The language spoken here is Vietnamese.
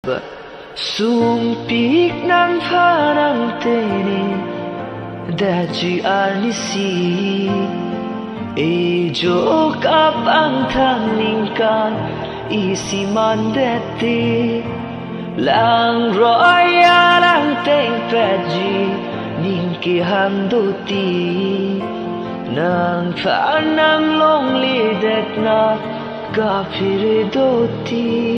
Sumpik ng parang tene Daji arnisi Ejo kapang tangingkan Isi mandeti Lang roya lang teng peji Ningki handoti Nang panang long lidek na Kapiridoti